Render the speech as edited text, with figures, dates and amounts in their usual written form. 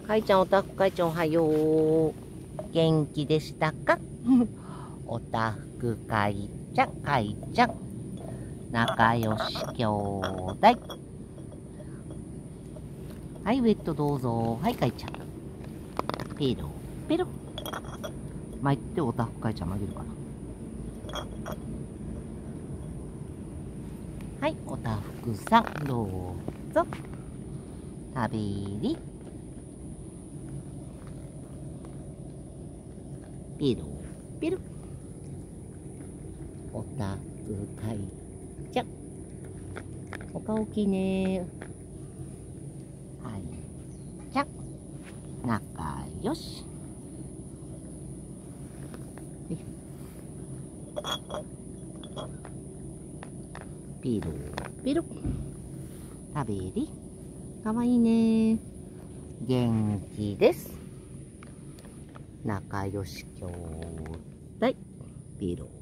かいちゃん、おたふくかいちゃん、おはよう。元気でしたか？おたふくかいちゃん、かいちゃん。仲良し兄弟。はい、ウェットどうぞ。はい、かいちゃん。ペロ、ペロ。巻いて、おたふくかいちゃん曲げるかな。はい、おたふくさん、どうぞ。食べり。ペロ、ペロ。おたふくかいちゃん。お顔大きいね。はい、ちゃん。仲良し。ピロピロ。食べり。かわいいね。元気です。仲良し兄弟。ピロ